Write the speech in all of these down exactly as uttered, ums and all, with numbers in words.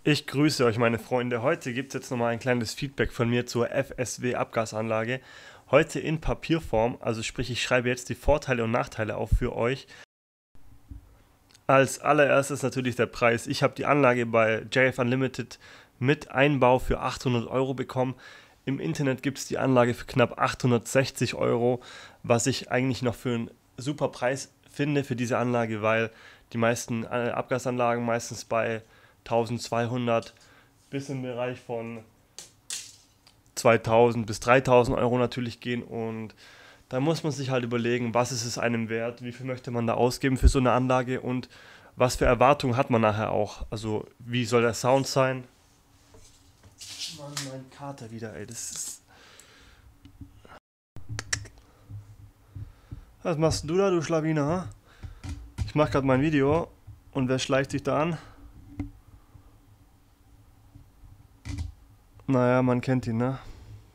Ich grüße euch, meine Freunde. Heute gibt es jetzt nochmal ein kleines Feedback von mir zur F S W-Abgasanlage. Heute in Papierform, also sprich, ich schreibe jetzt die Vorteile und Nachteile auf für euch. Als allererstes natürlich der Preis. Ich habe die Anlage bei J F Unlimited mit Einbau für achthundert Euro bekommen. Im Internet gibt es die Anlage für knapp achthundertsechzig Euro, was ich eigentlich noch für einen super Preis finde für diese Anlage, weil die meisten äh, Abgasanlagen meistens bei eintausendzweihundert bis im Bereich von zweitausend bis dreitausend Euro natürlich gehen, und da muss man sich halt überlegen, was ist es einem wert, wie viel möchte man da ausgeben für so eine Anlage und was für Erwartungen hat man nachher auch. Also wie soll der Sound sein? Mann, mein Kater wieder, ey, das ist... Was machst du da, du Schlawiner, ha? Ich mach gerade mein Video und wer schleicht sich da an? Naja, man kennt ihn, ne?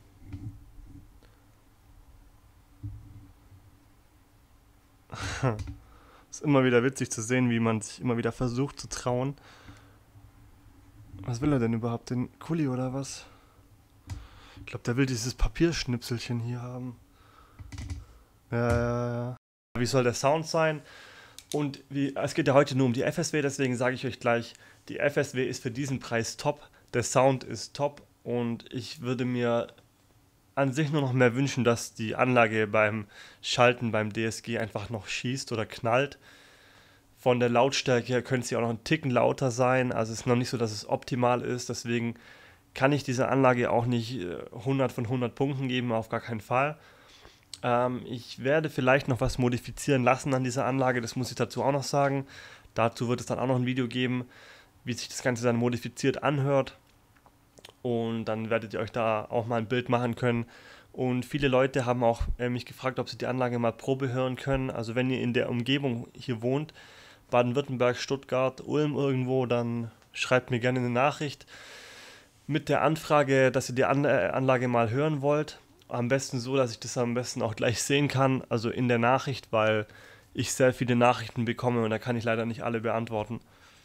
Ist immer wieder witzig zu sehen, wie man sich immer wieder versucht zu trauen. Was will er denn überhaupt? Den Kuli oder was? Ich glaube, der will dieses Papierschnipselchen hier haben. Ja, ja, ja. Wie soll der Sound sein? Und wie, es geht ja heute nur um die F S W, deswegen sage ich euch gleich, die F S W ist für diesen Preis top. Der Sound ist top und ich würde mir an sich nur noch mehr wünschen, dass die Anlage beim Schalten beim D S G einfach noch schießt oder knallt. Von der Lautstärke her könnte sie auch noch einen Ticken lauter sein, also es ist noch nicht so, dass es optimal ist, deswegen kann ich dieser Anlage auch nicht hundert von hundert Punkten geben, auf gar keinen Fall. Ähm, ich werde vielleicht noch was modifizieren lassen an dieser Anlage, das muss ich dazu auch noch sagen. Dazu wird es dann auch noch ein Video geben, wie sich das Ganze dann modifiziert anhört. Und dann werdet ihr euch da auch mal ein Bild machen können. Und viele Leute haben auch äh, mich gefragt, ob sie die Anlage mal Probe hören können. Also wenn ihr in der Umgebung hier wohnt, Baden-Württemberg, Stuttgart, Ulm irgendwo, dann schreibt mir gerne eine Nachricht mit der Anfrage, dass ihr die An äh, Anlage mal hören wollt. Am besten so, dass ich das am besten auch gleich sehen kann, also in der Nachricht, weil ich sehr viele Nachrichten bekomme und da kann ich leider nicht alle beantworten.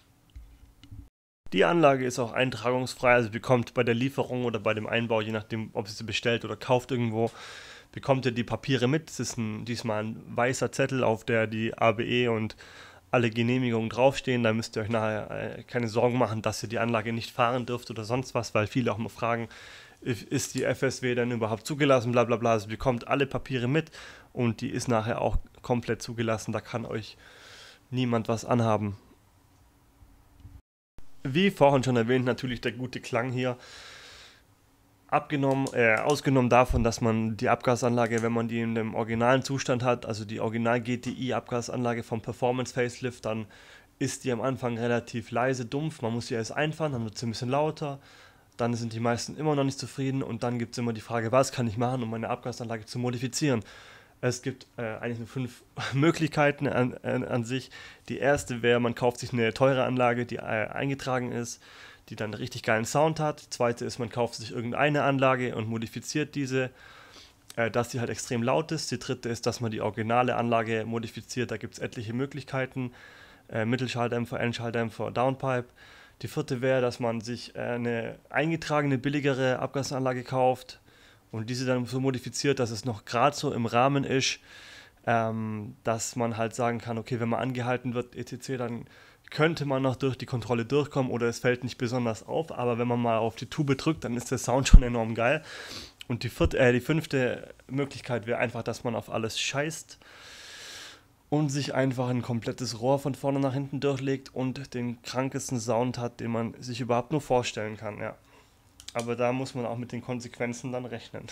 Die Anlage ist auch eintragungsfrei, also bekommt bei der Lieferung oder bei dem Einbau, je nachdem, ob ihr sie bestellt oder kauft irgendwo, bekommt ihr die Papiere mit. Es ist ein, diesmal ein weißer Zettel, auf der die A B E und alle Genehmigungen draufstehen. Da müsst ihr euch nachher äh, keine Sorgen machen, dass ihr die Anlage nicht fahren dürft oder sonst was, weil viele auch mal fragen, ist die F S W denn überhaupt zugelassen, bla bla bla. Also bekommt alle Papiere mit und die ist nachher auch komplett zugelassen. Da kann euch niemand was anhaben. Wie vorhin schon erwähnt, natürlich der gute Klang hier. Abgenommen, äh, ausgenommen davon, dass man die Abgasanlage, wenn man die in dem originalen Zustand hat, also die Original G T I-Abgasanlage vom Performance Facelift, dann ist die am Anfang relativ leise, dumpf. Man muss sie erst einfahren, dann wird sie ein bisschen lauter. Dann sind die meisten immer noch nicht zufrieden und dann gibt es immer die Frage, was kann ich machen, um meine Abgasanlage zu modifizieren. Es gibt äh, eigentlich nur fünf Möglichkeiten an, an, an sich. Die erste wäre, man kauft sich eine teure Anlage, die äh, eingetragen ist, die dann einen richtig geilen Sound hat. Die zweite ist, man kauft sich irgendeine Anlage und modifiziert diese, äh, dass sie halt extrem laut ist. Die dritte ist, dass man die originale Anlage modifiziert. Da gibt es etliche Möglichkeiten. Äh, Mittelschalldämpfer, Endschalldämpfer, Downpipe. Die vierte wäre, dass man sich äh, eine eingetragene, billigere Abgasanlage kauft und diese dann so modifiziert, dass es noch gerade so im Rahmen ist, ähm, dass man halt sagen kann, okay, wenn man angehalten wird, et cetera, dann könnte man noch durch die Kontrolle durchkommen oder es fällt nicht besonders auf, aber wenn man mal auf die Tube drückt, dann ist der Sound schon enorm geil. Und die, vierte, äh, die fünfte Möglichkeit wäre einfach, dass man auf alles scheißt und sich einfach ein komplettes Rohr von vorne nach hinten durchlegt und den krankesten Sound hat, den man sich überhaupt nur vorstellen kann, ja. Aber da muss man auch mit den Konsequenzen dann rechnen.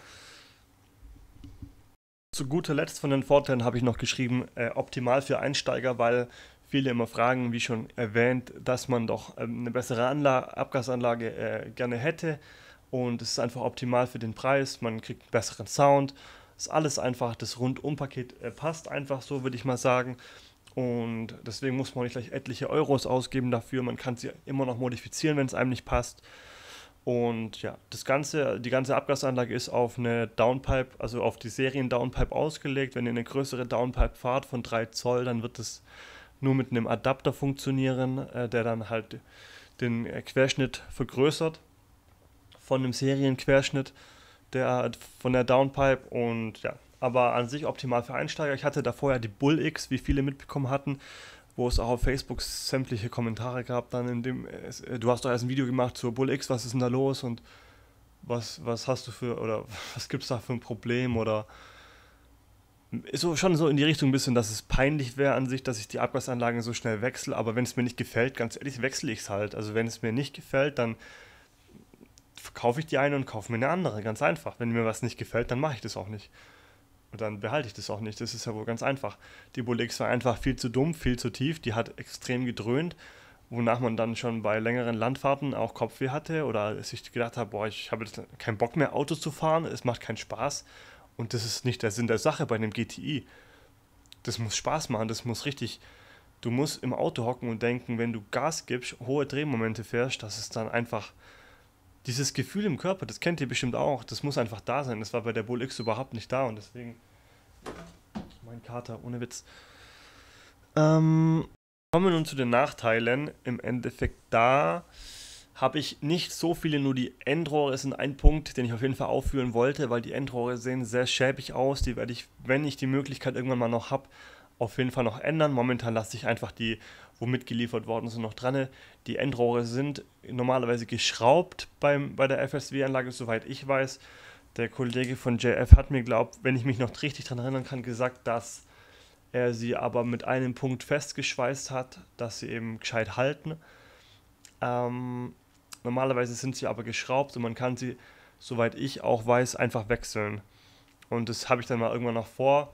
Zu guter Letzt von den Vorteilen habe ich noch geschrieben, äh, optimal für Einsteiger, weil viele immer fragen, wie schon erwähnt, dass man doch ähm, eine bessere Anla Abgasanlage äh, gerne hätte. Und es ist einfach optimal für den Preis, man kriegt einen besseren Sound. Ist alles einfach, das Rundumpaket äh, passt einfach so, würde ich mal sagen. Und deswegen muss man nicht gleich etliche Euros ausgeben dafür. Man kann sie immer noch modifizieren, wenn es einem nicht passt. Und ja, das Ganze, die ganze Abgasanlage ist auf eine Downpipe, also auf die Serien-Downpipe ausgelegt. Wenn ihr eine größere Downpipe fahrt von drei Zoll, dann wird es nur mit einem Adapter funktionieren, äh, der dann halt den Querschnitt vergrößert von dem Serienquerschnitt der, von der Downpipe und ja, aber an sich optimal für Einsteiger. Ich hatte davor ja die Bull X, wie viele mitbekommen hatten, wo es auch auf Facebook sämtliche Kommentare gab, dann in dem, es, du hast doch erst ein Video gemacht zur Bull X, was ist denn da los und was, was hast du für, oder was gibt es da für ein Problem oder ist so, schon so in die Richtung ein bisschen, dass es peinlich wäre an sich, dass ich die Abgasanlage so schnell wechsle, aber wenn es mir nicht gefällt, ganz ehrlich, wechsle ich es halt. Also wenn es mir nicht gefällt, dann verkaufe ich die eine und kaufe mir eine andere, ganz einfach. Wenn mir was nicht gefällt, dann mache ich das auch nicht. Und dann behalte ich das auch nicht, das ist ja wohl ganz einfach. Die Bull X war einfach viel zu dumm, viel zu tief, die hat extrem gedröhnt, wonach man dann schon bei längeren Landfahrten auch Kopfweh hatte oder sich gedacht hat, boah, ich habe jetzt keinen Bock mehr Autos zu fahren, es macht keinen Spaß. Und das ist nicht der Sinn der Sache bei einem G T I. Das muss Spaß machen, das muss richtig, du musst im Auto hocken und denken, wenn du Gas gibst, hohe Drehmomente fährst, dass es dann einfach, dieses Gefühl im Körper, das kennt ihr bestimmt auch, das muss einfach da sein. Das war bei der Bull X überhaupt nicht da und deswegen, mein Kater, ohne Witz. Ähm, kommen wir nun zu den Nachteilen. Im Endeffekt da habe ich nicht so viele, nur die Endrohre sind ein Punkt, den ich auf jeden Fall aufführen wollte, weil die Endrohre sehen sehr schäbig aus. Die werde ich, wenn ich die Möglichkeit irgendwann mal noch habe, auf jeden Fall noch ändern. Momentan lasse ich einfach die, wo mitgeliefert worden sind, noch dran. Die Endrohre sind normalerweise geschraubt beim, bei der F S W-Anlage, soweit ich weiß. Der Kollege von J F hat mir, glaubt, wenn ich mich noch richtig daran erinnern kann, gesagt, dass er sie aber mit einem Punkt festgeschweißt hat, dass sie eben gescheit halten. Ähm, normalerweise sind sie aber geschraubt und man kann sie, soweit ich auch weiß, einfach wechseln. Und das habe ich dann mal irgendwann noch vor.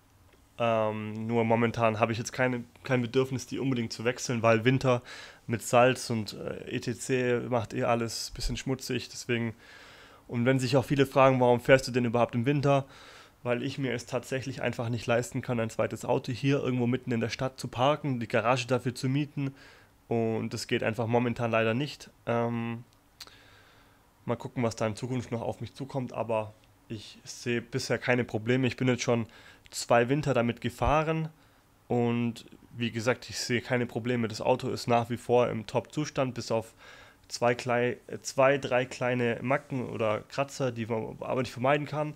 Ähm, nur momentan habe ich jetzt keine, kein Bedürfnis, die unbedingt zu wechseln, weil Winter mit Salz und äh, et cetera macht eh alles ein bisschen schmutzig. Deswegen, und wenn sich auch viele fragen, warum fährst du denn überhaupt im Winter? Weil ich mir es tatsächlich einfach nicht leisten kann, ein zweites Auto hier irgendwo mitten in der Stadt zu parken, die Garage dafür zu mieten. Und das geht einfach momentan leider nicht. Ähm, mal gucken, was da in Zukunft noch auf mich zukommt, aber ich sehe bisher keine Probleme. Ich bin jetzt schon zwei Winter damit gefahren und wie gesagt, ich sehe keine Probleme. Das Auto ist nach wie vor im Top-Zustand, bis auf zwei, klei zwei, drei kleine Macken oder Kratzer, die man aber nicht vermeiden kann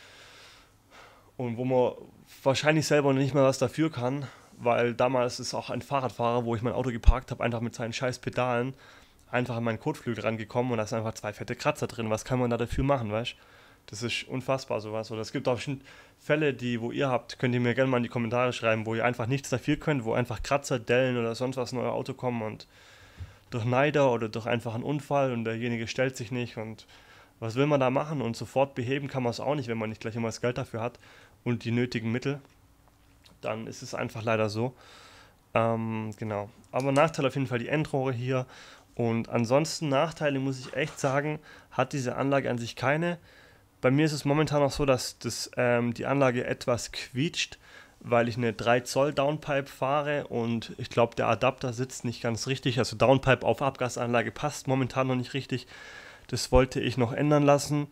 und wo man wahrscheinlich selber nicht mal was dafür kann, weil damals ist auch ein Fahrradfahrer, wo ich mein Auto geparkt habe, einfach mit seinen scheiß Pedalen einfach an meinen Kotflügel rangekommen und da sind einfach zwei fette Kratzer drin. Was kann man da dafür machen, weißt du? Das ist unfassbar, sowas. Oder es gibt auch bestimmt Fälle, die, wo ihr habt, könnt ihr mir gerne mal in die Kommentare schreiben, wo ihr einfach nichts dafür könnt, wo einfach Kratzer, Dellen oder sonst was in euer Auto kommen und durch Neider oder durch einfach einen Unfall und derjenige stellt sich nicht und was will man da machen? Und sofort beheben kann man es auch nicht, wenn man nicht gleich immer das Geld dafür hat und die nötigen Mittel. Dann ist es einfach leider so. Ähm, genau. Aber Nachteil auf jeden Fall die Endrohre hier. Und ansonsten Nachteile, muss ich echt sagen, hat diese Anlage an sich keine. Bei mir ist es momentan noch so, dass das, ähm, die Anlage etwas quietscht, weil ich eine drei Zoll Downpipe fahre und ich glaube, der Adapter sitzt nicht ganz richtig. Also Downpipe auf Abgasanlage passt momentan noch nicht richtig. Das wollte ich noch ändern lassen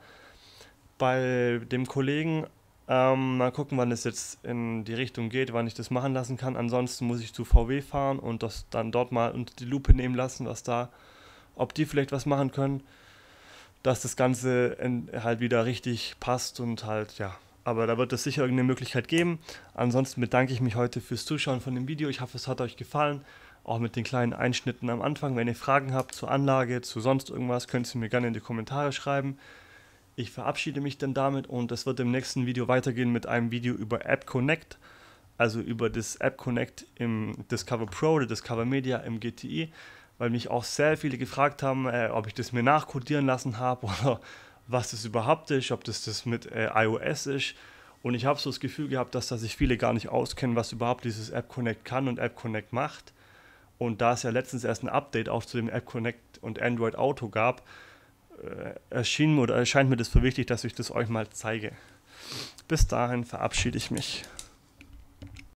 bei dem Kollegen. Ähm, mal gucken, wann es jetzt in die Richtung geht, wann ich das machen lassen kann. Ansonsten muss ich zu V W fahren und das dann dort mal unter die Lupe nehmen lassen, was da, ob die vielleicht was machen können, dass das Ganze in, halt wieder richtig passt und halt, ja. Aber da wird es sicher irgendeine Möglichkeit geben. Ansonsten bedanke ich mich heute fürs Zuschauen von dem Video. Ich hoffe, es hat euch gefallen. Auch mit den kleinen Einschnitten am Anfang. Wenn ihr Fragen habt zur Anlage, zu sonst irgendwas, könnt ihr mir gerne in die Kommentare schreiben. Ich verabschiede mich dann damit und es wird im nächsten Video weitergehen mit einem Video über App Connect. Also über das App Connect im Discover Pro oder Discover Media im G T I. Weil mich auch sehr viele gefragt haben, äh, ob ich das mir nachcodieren lassen habe oder was das überhaupt ist, ob das das mit äh, iOS ist. Und ich habe so das Gefühl gehabt, dass da sich viele gar nicht auskennen, was überhaupt dieses App Connect kann und App Connect macht. Und da es ja letztens erst ein Update auch zu dem App Connect und Android Auto gab, äh, erschien oder erscheint mir das für wichtig, dass ich das euch mal zeige. Bis dahin verabschiede ich mich.